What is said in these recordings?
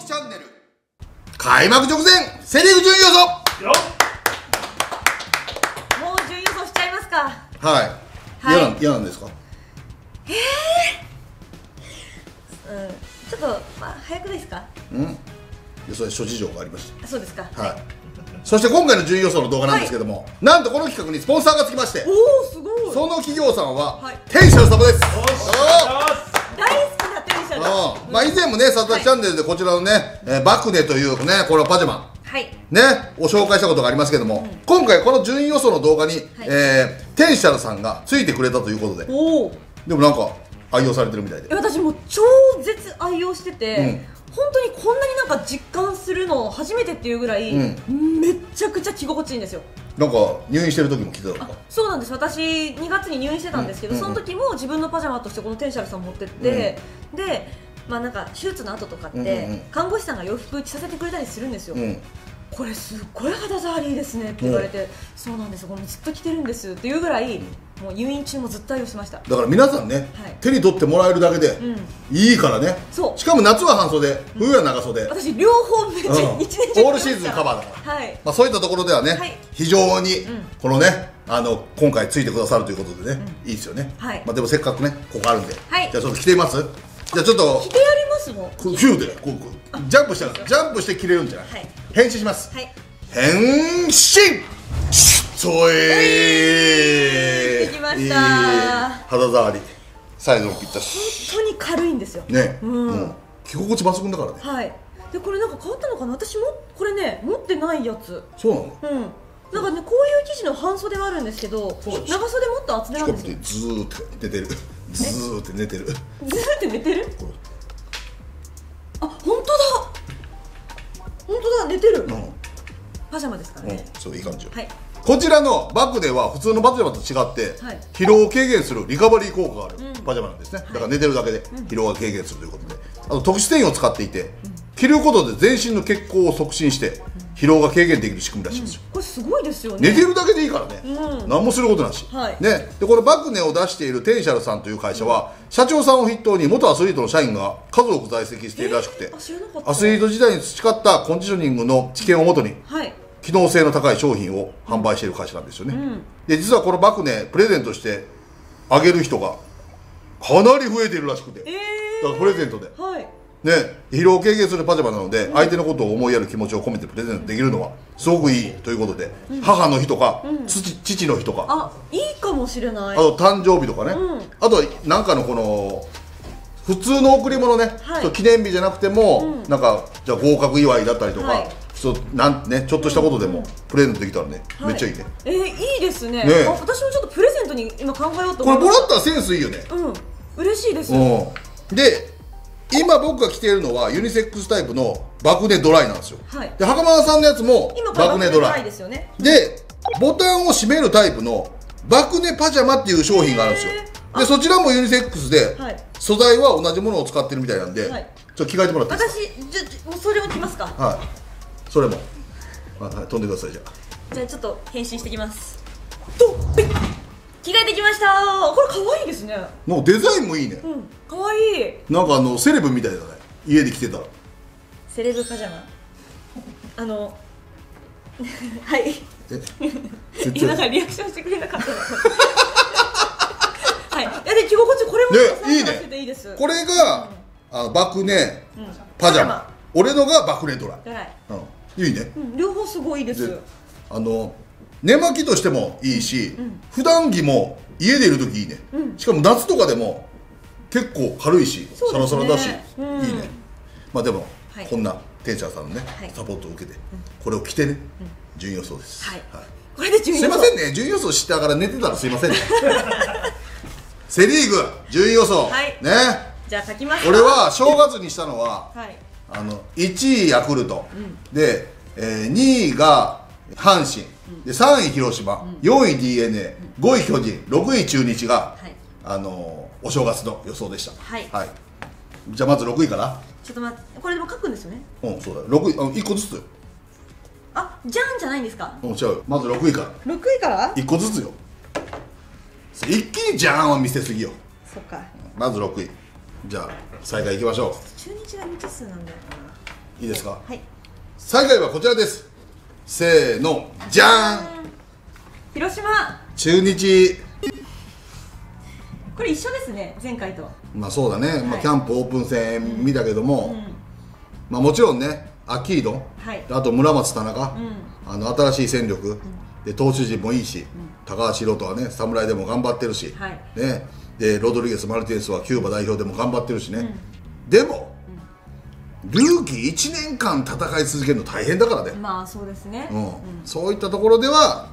希チャンネル開幕直前セ・リーグ順位予想。 もう順位予想しちゃいますか。 はい、 はい、 嫌なんですか。 ちょっと、早くないですか。 それ諸事情がありました。 そうですか。 はい、そして今回の順位予想の動画なんですけども、なんとこの企画にスポンサーがつきまして、 おおすごい。 その企業さんは、テンシャル様です。 大好きなテンシャル。 以前もね、さすがチャンネルでこちらのね、バクネというね、これはパジャマね、を紹介したことがありますけども、今回この順位予想の動画に、テンシャルさんがついてくれたということで、でもなんか愛用されてるみたいで、 私もう超絶愛用してて、本当にこんなになんか実感するの初めてっていうぐらい、めちゃくちゃ着心地いいんですよ。 なんか入院してる時も着てたのか。 そうなんです。私2月に入院してたんですけど、その時も自分のパジャマとしてこのテンシャルさん持ってって、でなんか手術の後とかって看護師さんが洋服着させてくれたりするんですよ。これすっごい肌触りいいですねって言われて、そうなんです、これずっと着てるんですっていうぐらい、もう入院中もずっと愛用しました。だから皆さんね、手に取ってもらえるだけでいいからね。しかも夏は半袖、冬は長袖。 私両方めっちゃ一年中オールシーズンカバーだから。そういったところではね、非常にこのね、今回ついてくださるということでね、いいですよね。でもせっかくね、ここあるんで、じゃあちょっと着てみます。じゃあちょっと着てやりますもん。 ヒューでジャンプしたらジャンプして着れるんじゃない。変身します。変身。そできました。 肌触りサイズもぴったし。 本当に軽いんですよね。着心地抜群だからね。 はい。でこれなんか変わったのかな。私もこれね持ってないやつ。 そうなの。 なんかね、こういう生地の半袖はあるんですけど、長袖もっと厚手なんですよ。 ずーっと寝てる。ずーって寝てる。 ずーって寝てる。あ、本当だ。本当だ、寝てる。パジャマですからね。 そう、いい感じよ。こちらのバッグでは普通のパジャマと違って疲労を軽減するリカバリー効果があるパジャマなんですね。だから寝てるだけで疲労が軽減するということで、あと特殊繊維を使っていて、着ることで全身の血行を促進して疲労が軽減できる仕組みらしいんですよ。 これすごいですよね。 寝てるだけでいいからね、何もすることなしね。でこれバクネを出しているテンシャルさんという会社は、社長さんを筆頭に元アスリートの社員が数多く在籍しているらしくて、アスリート時代に培ったコンディショニングの知見をもとに機能性の高い商品を販売している会社なんですよね。で実はこのバクネプレゼントしてあげる人がかなり増えているらしくて、だからプレゼントでね、疲労を軽減するパジャマなので、相手のことを思いやる気持ちを込めてプレゼントできるのはすごくいいということで、母の日とか父の日とか、 いいかもしれない。 あと誕生日とかね、あとなんかのこの普通の贈り物ね、記念日じゃなくてもなんかじゃあ合格祝いだったりとか、ちょっとしたことでもプレゼントできたらね、めっちゃいいね。 いいですね。私もちょっとプレゼントに今考えようと思います。 これもらったらセンスいいよね。 嬉しいです。 で今僕が着ているのはユニセックスタイプのバクネドライなんですよ。で袴田さんのやつもバクネドライで、ボタンを閉めるタイプのバクネパジャマっていう商品があるんですよ。でそちらもユニセックスで素材は同じものを使ってるみたいなんで、ちょっと着替えてもらっていいですか。 私それを着ますか。 はい、それも飛んでください。じゃあちょっと変身してきます。着替えてきました。これ可愛いですね。 もうデザインもいいね。 可愛い。 なんかセレブみたいだね。家で着てたら。 セレブパジャマ。はい。なんかリアクションしてくれなかったの。はい。で着心地これもいいね。 いいです。 これがバクネパジャマ。俺のがバクネドライ。いいね。 両方すごいです。 寝巻きとしてもいいし、普段着も家でいる時いいね。しかも夏とかでも結構軽いしサラサラだしいいね。でもこんなテンシャーさんのねサポートを受けてこれを着てね、順位予想です。 これで順位予想。 すいませんね、順位予想してから寝てたらすいませんね。セリーグ順位予想ね。 じゃあ書きます。 俺は正月にしたのは1位ヤクルトで、2位が阪神で、3位広島、4位 d n a、 5位巨人、6位中日がお正月の予想でした。じゃあまず6位かな。 ちょっと待って、これでも書くんですよね。 そうだ、6位1個ずつよ。 じゃんじゃないんですか。 違うよ、まず6位から。 6位から 1個ずつよ。一気にじゃーんは見せすぎよ。 そっか。 まず6位。じゃあ最下位いきましょう。 中日が未知数なんだよな。 いいですか。 はい。 最下位はこちらです。せーの、じゃーん。 広島。 中日。 これ一緒ですね、前回と。 まあそうだね、まあキャンプオープン戦見たけども、まあもちろんね、アキード、あと村松、田中、新しい戦力で投手陣もいいし、高橋宏斗はね、侍でも頑張ってるし、ね、でロドリゲス、マルティネスはキューバ代表でも頑張ってるしね、でも、ルーキー1年間戦い続けるの大変だからね。 まあそうですね、 そういったところでは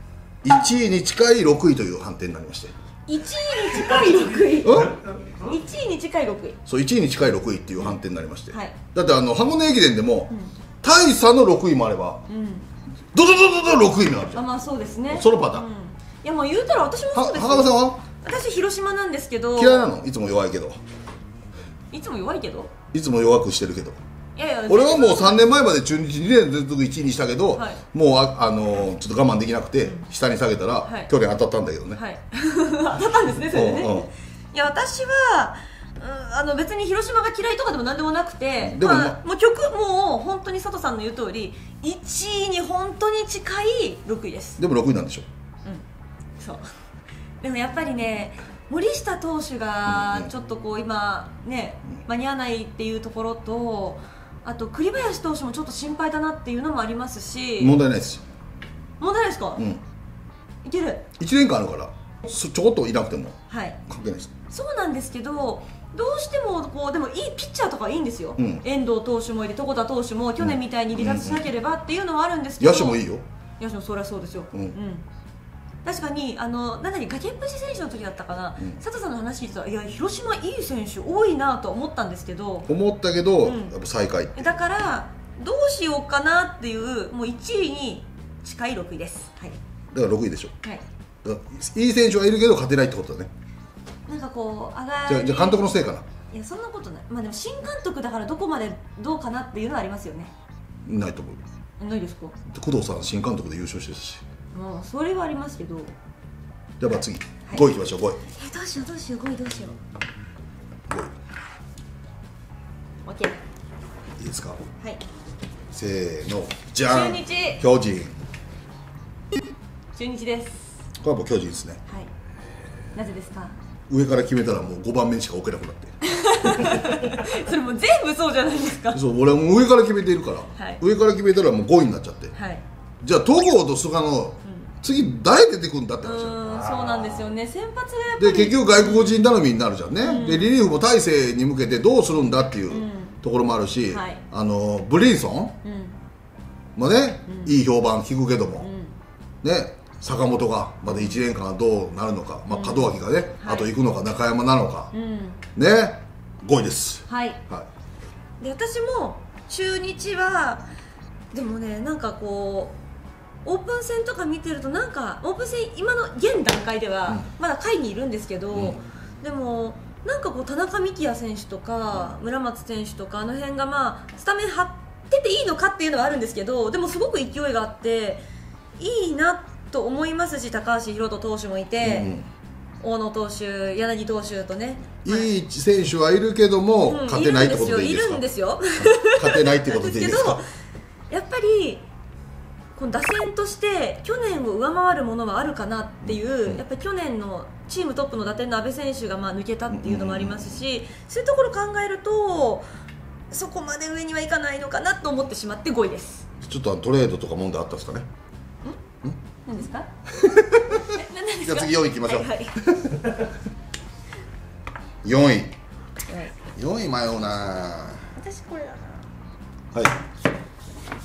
1位に近い6位という判定になりまして、 1位に近い6位1位に近い6位、 そう、1位に近い6位っていう判定になりまして、だって箱根駅伝でも、大差の6位もあれば、ドドドドド6位もあるじゃん。 まあそうですね、 そのパターン。 いやもう言うたら私もそうですよ。 袴田さんは？ 私広島なんですけど。 嫌いなの？いつも弱いけど。 いつも弱いけど？ いつも弱くしてるけど。 いやいや、 俺はもう3年前まで中日2年連続1位にしたけど、もうちょっと我慢できなくて下に下げたら、去年当たったんだけどね。 当たったんですね、それでね。いや、私は別に広島が嫌いとかでも何でもなくて、もうもう本当に佐藤さんの言う通り1位に本当に近い6位です。 でも6位なんでしょ。 そう。でもやっぱりね、森下投手がちょっとこう今ね、間に合わないっていうところと、あと栗林投手もちょっと心配だなっていうのもありますし。 問題ないですよ。 問題ないですか？いける。 1年間あるからちょこっといなくても関係ないです。 そうなんですけど、どうしてもこうでもいいピッチャーとかいいんですよ、遠藤投手もいて床田投手も去年みたいに離脱しなければっていうのはあるんですけど、 野手もいいよ。 野手もそりゃそうですよ。確かになんだっけ、崖っぷち選手の時だったかな、佐藤さんの話聞いてたら、いや広島いい選手多いなと思ったんですけど、 やっぱ最下位だからどうしようかなっていう、もう1位に近い6位です。 だから6位でしょ。いい選手はいるけど勝てないってことだね。 なんかこうじゃあ監督のせいかな。 いや、そんなことない。まあでも新監督だからどこまでどうかなっていうのはありますよね。 ないと思う。 ないですか？ 工藤さん新監督で優勝してるし。 まあそれはありますけど。 じゃあ次5位いきましょう。5位。 どうしようどうしよう、5位どうしよう。5位。OK。 いいですか？ はい。 せーの、じゃん。 中日。 巨人。 中日です。 これはもう巨人ですね。 はい。なぜですか？ 上から決めたらもう5番目にしか置けなくなってそれもう全部そうじゃないですか。 そう、俺はもう上から決めているから、上から決めたらもう5位になっちゃって、じゃあ戸郷と菅野、次誰出てくるんだって話。 そうなんですよね、先発がやっぱりで結局外国人頼みになるじゃんね、でリリーフも大勢に向けてどうするんだっていうところもあるし、ブリンソンもね、いい評判聞くけども、ね、坂本がまだ1年間どうなるのか、門脇がね、あと行くのか中山なのか、ね、5位です。 で私も中日はでもね、なんかこうオープン戦とか見てると、なんかオープン戦今の現段階ではまだ下位にいるんですけど、でもなんかこう田中幹也選手とか村松選手とかの辺がまあスタメン張ってていいのかっていうのはあるんですけど、でもすごく勢いがあっていいなと思いますし、高橋宏斗投手もいて、大野投手、柳投手とね、 いい選手はいるけども、勝てないってことでいいですか？ いるんですよ。 勝てないってことでいいですか？ やっぱりこの打線として去年を上回るものはあるかなっていう、やっぱり去年のチームトップの打点の阿部選手がまあ抜けたっていうのもありますし、そういうところを考えるとそこまで上にはいかないのかなと思ってしまって5位です。 ちょっとトレードとか問題あったんですかね？ 何ですか？ じゃあ次4位いきましょう。4位迷うな。 私これだな。はい。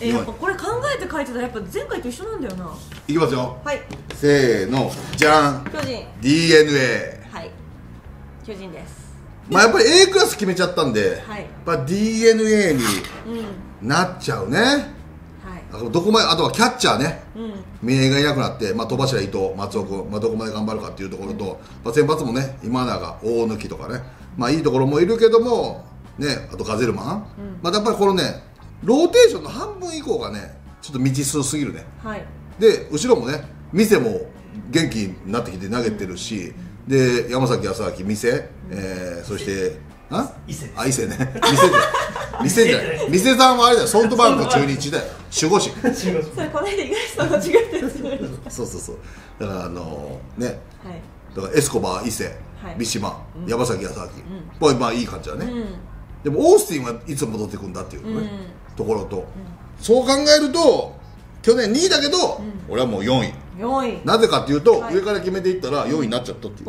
やっぱこれ考えて書いてたらやっぱ前回と一緒なんだよな。 いきますよ。 はい。 せーの、じゃん。 巨人。 DNA。 はい。巨人です。 まあやっぱり A クラス決めちゃったんで、やっぱ DNA になっちゃうね。どこまで、あとはキャッチャーね、三重がいなくなって、戸柱伊藤、松尾君、どこまで頑張るかっていうところと、先発もね、今永、大貫とかね、いいところもいるけども、ね、あとガゼルマン、やっぱりこのね、ローテーションの半分以降がね、ちょっと未知数すぎるね、で後ろもね、店も元気になってきて投げてるし、で山崎康晃、店、そして伊勢ね。店じゃない店さんはあれだよ、ソフトバンク中日だよ、守護神。 それこの間東さん間違えたやつ。 そうだからね、だからエスコバー伊勢、三島、山崎康明、まあいい感じだね。でもオースティンはいつ戻ってくんだっていうねところと、そう考えると去年2位だけど俺はもう4位。なぜかっていうと上から決めていったら4位になっちゃったっていう。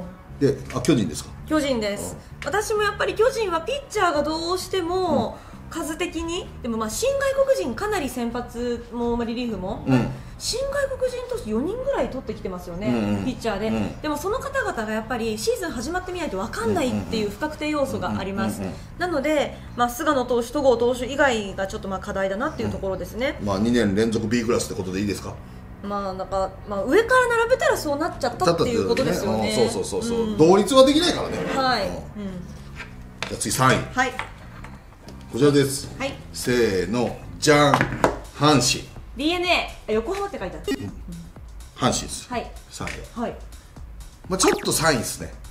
で、巨人ですか？ 巨人です。私もやっぱり巨人はピッチャーがどうしても数的に、でも新外国人かなり先発もリリーフも、新外国人投手4人ぐらい取ってきてますよね、ピッチャーで。でもその方々がやっぱりシーズン始まってみないと分かんないっていう不確定要素があります。なので、菅野投手、戸郷投手以外がちょっと課題だなっていうところですね。 2年連続 B クラスってことでいいですか？ なんか上から並べたらそうなっちゃったっていうことですよね。 そう同率はできないからね。 はい。 じゃあ次3位。 はい。 こちらです。 はい。 せーの、じゃん。阪神。 DNA 横浜って書いてある。 阪神です。 はい。 3位。 はい。 ちょっと3位ですね。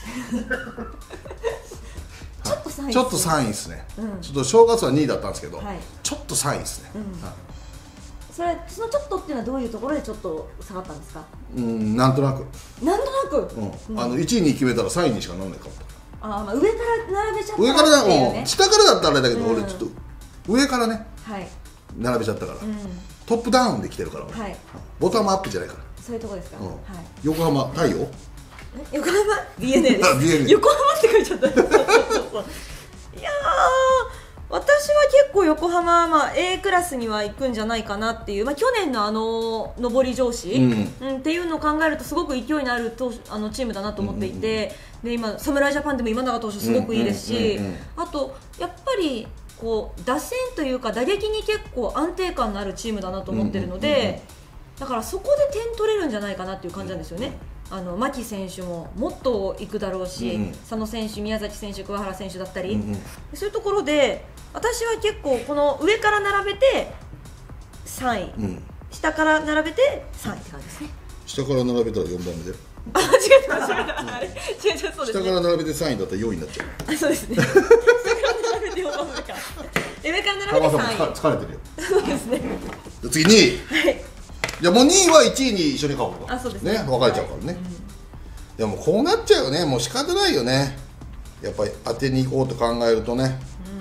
ちょっと3位。 ちょっと3位ですね。ちょっと正月は2位だったんですけど、ちょっと3位ですね。 そのちょっとっていうのはどういうところでちょっと下がったんですか？ なんとなく。1位に決めたら3位にしかならないかも。 上から並べちゃった。 上からだ、下からだったらあれだけど、俺ちょっと上からね、並べちゃったから。トップダウンで来てるから。ボタンアップじゃないから。 そういうとこですか？ 横浜太陽？ 横浜 DNA です。横浜って書いちゃった。いや私は結構横浜、A クラスには行くんじゃないかなっていう、去年の上り調子、っていうのを考えるとすごく勢いのあるチームだなと思っていて、で今侍ジャパンでも今永投手すごくいいですし、あとやっぱり打線というか打撃に結構安定感のあるチームだなと思ってるので、だからそこで点取れるんじゃないかなっていう感じなんですよね。牧選手ももっと行くだろうし、佐野選手、宮崎選手、桑原選手だったり、そういうところで私は結構この上から並べて3位、下から並べて3位って感じですね。 下から並べたら4番目で。 間違えたそうですね。 下から並べて3位だったら4位になっちゃう。 そうですね。下から並べて4番目か。上から並べて3位。 疲れてるよ。 そうですね。 次2位。はい。じゃあもう2位は1位に一緒に買おうと。 そうですね。 分かれちゃうからね。でもこうなっちゃうよね。もう仕方ないよね。やっぱり当てに行こうと考えるとね。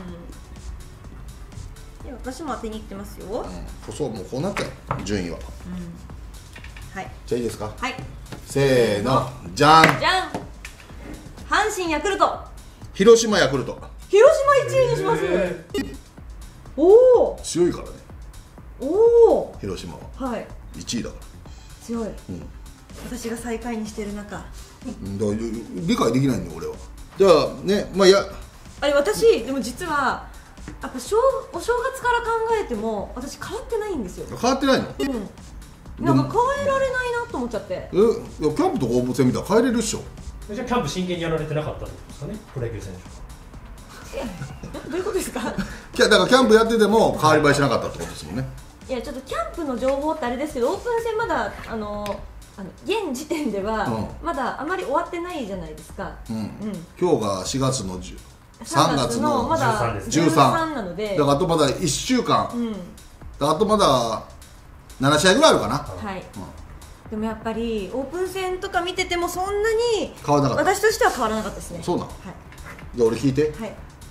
私も当てに行ってますよ。 そうもうこうなっちゃう順位は。 はい。 じゃあいいですか。 はい。 せーの、じゃん。 じゃん。阪神ヤクルト。 広島ヤクルト。 広島1位にします。おお。 強いからね。 おお。 広島は。 はい。 1位だから。 強い。私が最下位にしてる中。 理解できないんだよ俺は。じゃあね、 私でも実は。やっぱお正月から考えても私変わってないんですよ。 変わってないの？ なんか変えられないなと思っちゃって。 キャンプとか応募戦見たら変えれるっしょ。 じゃあキャンプ真剣にやられてなかったってことですかね、プロ野球選手。どういうことですか？ だからキャンプやってても変わり映えしなかったってことですもんね。 いやちょっとキャンプの情報ってあれですけど、オープン戦まだ現時点ではまだあまり終わってないじゃないですか。 今日が4月の3月のまだ13なので、 だからあとまだ1週間、あとまだ7試合ぐらいあるかな。 はい。でもやっぱりオープン戦とか見ててもそんなに変わらなかった。 私としては変わらなかったですね。 そうなの。じゃあ俺聞いて。 はい。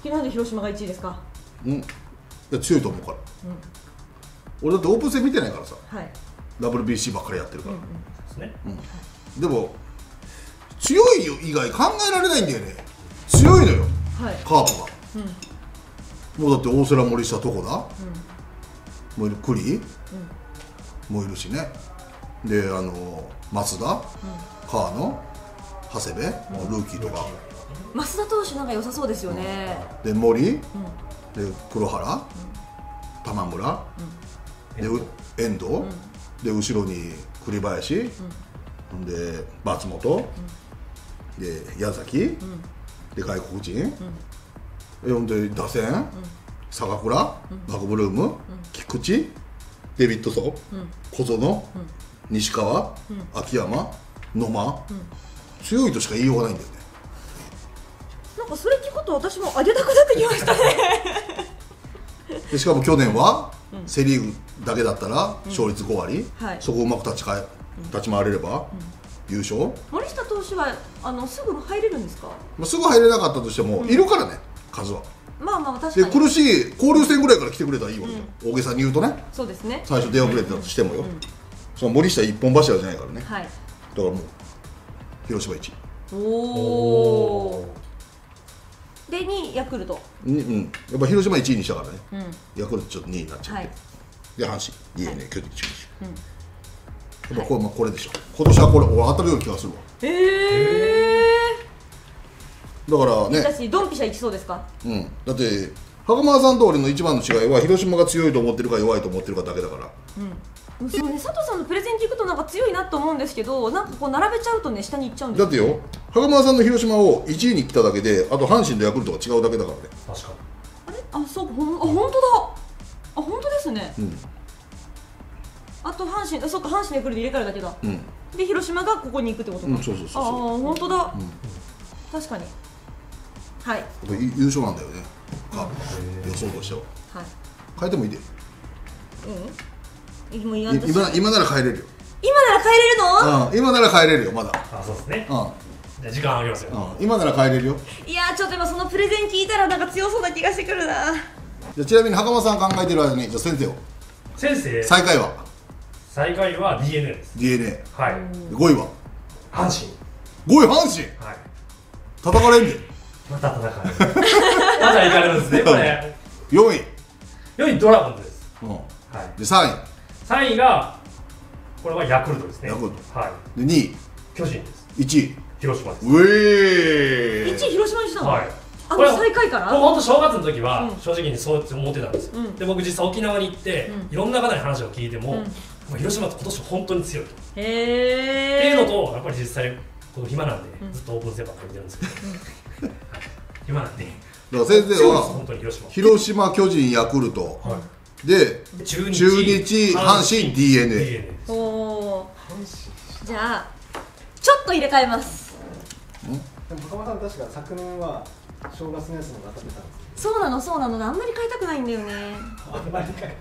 なんで広島が1位ですか？ いや強いと思うから。俺だってオープン戦見てないからさ。はい。WBC ばっかりやってるから。 ですね。 でも強いよ以外考えられないんだよね。強いのよ。カープが、もうだって大瀬良、森下、どこだ、もういる栗、もういるしね。で松田、川野、長谷部、ルーキーとか。 増田投手なんか良さそうですよね。 で森、で黒原、玉村、で遠藤、で後ろに栗林、で松本、で矢崎、で外国人、ほんで打線、坂倉、マクブルーム、菊池、デビッドソン、小園、西川、秋山、野間、強いとしか言いようがないんだよね。 なんかそれ聞くと私もあげたくなってきましたねでしかも去年は、セ・リーグだけだったら勝率5割、そこをうまく立ち回れれば、優勝。 森下投手はすぐ入れるんですか？ すぐ入れなかったとしても、いるからね、数は。 まあまあ確かに。 で苦しい交流戦ぐらいから来てくれたらいいわけよ、大げさに言うとね。 そうですね。 最初出遅れてたとしてもよ、その森下一本柱じゃないからね。だからもう広島1位。おお。で2位ヤクルト。 やっぱ広島1位にしたからね。ヤクルトちょっと2位になっちゃって。で阪神、DNA、巨人、中日。やっぱこれでしょ。今年はこれ俺当たるような気がするわ。だからね。 私ドンピシャいきそうですか？ だって袴田さんと俺の一番の違いは広島が強いと思ってるか弱いと思ってるかだけだから。 そうね、佐藤さんのプレゼン聞くとなんか強いなと思うんですけど、なんかこう並べちゃうとね下に行っちゃうんですよ。 だってよ、袴田さんの広島を1位に来ただけで、あと阪神とヤクルトが違うだけだからね。 確かに。 あれ？そうか、本当だ。本当ですね。あと阪神、そうか、阪神ヤクルト入れ替えるだけだ。で広島がここに行くってことか。 そう。 本当だ。確かに。はい。 優勝なんだよね。予想としては。変えてもいいで。今なら変えれるよ。 今なら変えれるの？ 今なら変えれるよ、まだ。 そうですね。じゃあ時間あげますよ。 今なら変えれるよ。 いやちょっと今そのプレゼン聞いたらなんか強そうな気がしてくるな。 じゃちなみに袴田さん考えてる間に、じゃ先生を。 先生。 最下位は DNA です。 DNA。 はい。 5位は阪神。 5位阪神。 はい。 叩かれんで。 また叩かれる。まだいかれるんですね、これ。 4位。 4位ドラゴンズです。 で3位。 3位がこれはヤクルトですね。 ヤクルト。 で 2位巨人です。 1位広島です。 1位広島にしたの？これ最下位から？ 本当正月の時は正直にそう思ってたんですよ。で僕実際沖縄に行っていろんな方に話を聞いても広島って今年本当に強いと。っていうのとやっぱり実際暇なんでずっとオープン戦ばっかり見てるんですけど暇なんで。だから先生は広島、巨人、ヤクルトで中日、阪神、DNA。 じゃあちょっと入れ替えます。 でも袴田さん確か昨年は正月のやつのが当たってたんです。 そうなのあんまり変えたくないんだよね。 あんまり変え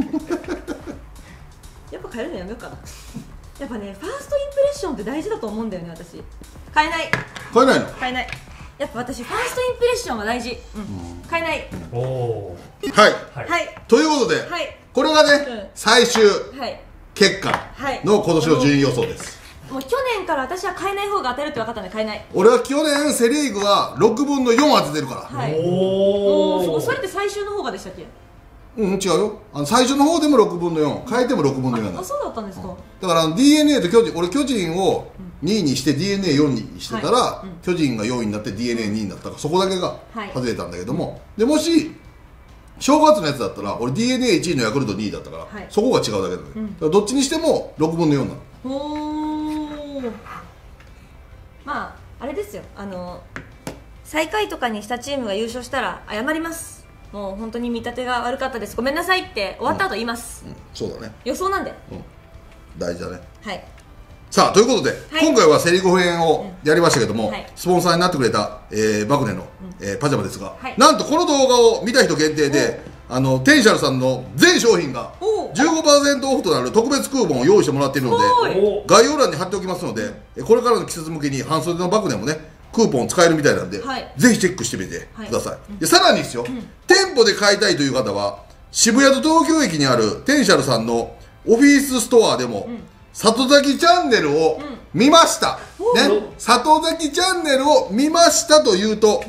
やっぱ変えるのやめようかな。やっぱねファーストインプレッションって大事だと思うんだよね。私変えない。 変えないの？ 変えない。やっぱ私ファーストインプレッションは大事。変えない。 はいということでこれがね最終結果の今年の順位予想です。 もう去年から私は変えない方が当たるって分かったんで変えない。 俺は去年セ・リーグは6分の4当ててるから。 それって最終の方がでしたっけ？ 違うよ。最初の方でも6分の4、変えても6分の4なの。 そうだったんですか。 だから DNA と巨人、俺巨人を2位にして DNA4 にしてたら、巨人が4位になって DNA2 位になったから、そこだけが外れたんだけども、でもし正月のやつだったら俺 DNA1 位のヤクルト2位だったから、そこが違うだけだね。だからどっちにしても6分の4なの。 まああれですよ、最下位とかにしたチームが優勝したら謝ります。もう本当に見立てが悪かったです、ごめんなさいって終わった後言います。 そうだね、 予想なんで、 大事だね。 はい。 さあということで、今回はセ・リーグ編をやりましたけども、スポンサーになってくれたバグネのパジャマですが、なんとこの動画を見た人限定でテンシャルさんの全商品が 15% オフとなる特別クーポンを用意してもらっているので、概要欄に貼っておきますので、これからの季節向けに半袖のバグネもねクーポン使えるみたいなんで、ぜひチェックしてみてください。でさらにですよ、店舗で買いたいという方は渋谷と東京駅にあるテンシャルさんのオフィスストアでも、里崎チャンネルを見ました、ね、里崎チャンネルを見ましたというと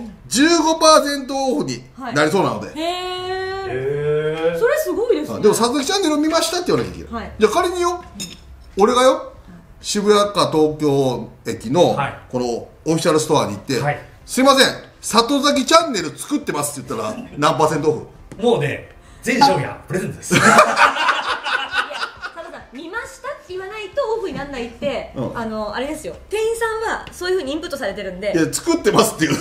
15% オフになりそうなので、 それすごいですね。 でも里崎チャンネルを見ましたって言わなきゃいけない、じゃあ仮によ、俺がよ渋谷か東京駅のこのオフィシャルストアに行って、すいません里崎チャンネル作ってますって言ったら何%オフ？ もうね全商品はプレゼントです。 見ましたって言わないとオフにならないって、あれですよ、店員さんはそういうふうにインプットされてるんで。 いや作ってますっていう。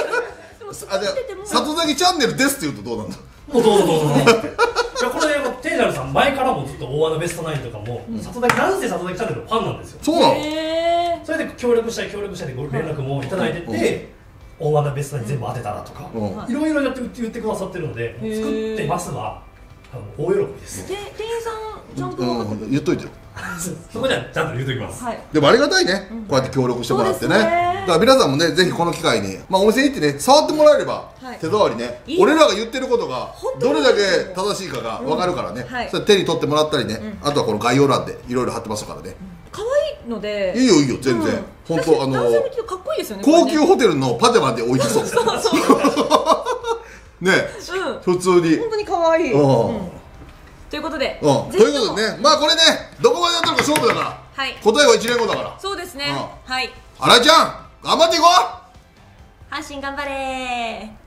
里崎チャンネルですって言うとどうなんだ。 もうどうぞどうぞどうぞって。いやこれテンシャルさん前からもずっと大穴ベストナインとかも里崎なんせ里崎チャンネルのファンなんですよ。 そうなの。 それで協力したいってご連絡もいただいてて、 大穴ベストに全部当てたらとか、いろいろやって言ってくださってるので、作ってますは大喜びです。 店員さんちゃんと言っといてよ。 そこじゃちゃんと言うときます。 でもありがたいね、こうやって協力してもらってね。だから皆さんもね、ぜひこの機会に、お店に行ってね、触ってもらえれば、手触りね、俺らが言ってることがどれだけ正しいかが分かるからね、それ手に取ってもらったりね、あとはこの概要欄でいろいろ貼ってますからね。 可愛いので。 いいよいいよ、全然。本当男性も着てかっこいいですよね。 高級ホテルのパジャマで置いてそう。ね、普通に。 本当に可愛い。ということで、 ということでね、まあこれね、どこまでやったのか勝負だから、答えは1年後だから。 そうですね。はい。 新井ちゃん、頑張っていこう。 阪神頑張れー。